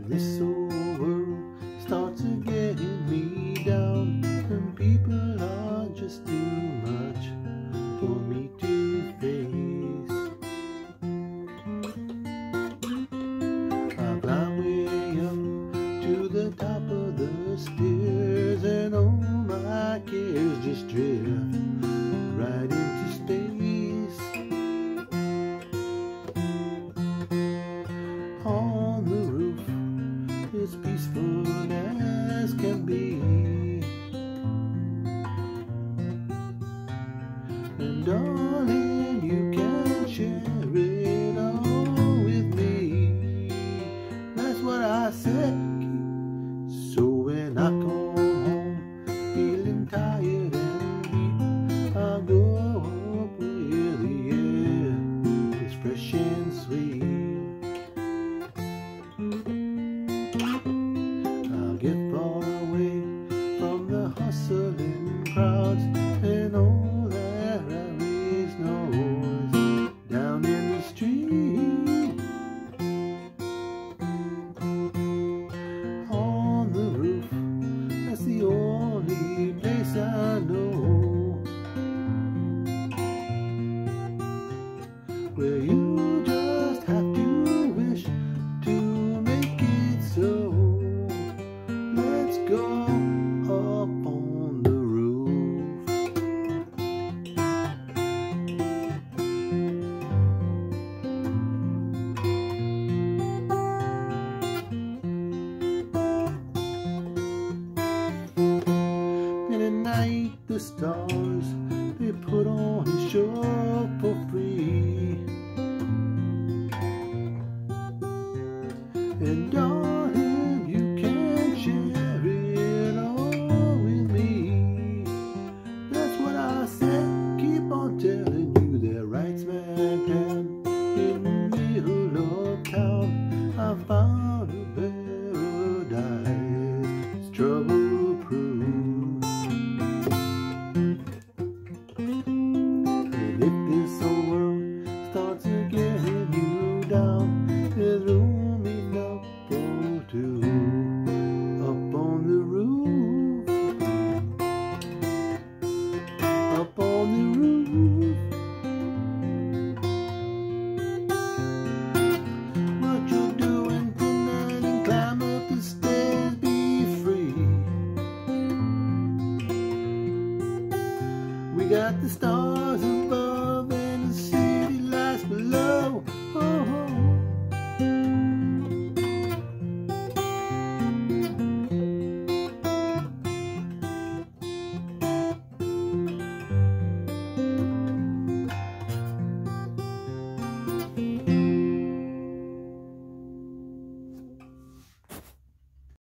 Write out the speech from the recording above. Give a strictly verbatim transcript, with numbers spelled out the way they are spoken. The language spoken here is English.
this old world starts to get me down, and people are just too much for me to face. I climb way up to the top of the stairs, and all my cares just drift right into space. On the roof, it's peaceful as can be, and darling, you can share it all with me. That's what I said. So when I come home feeling tired and weak, I go up where the air is fresh and sweet. I'll get far away from the hustling crowds and all that raised noise down in the street. On the roof, that's the only place I know where you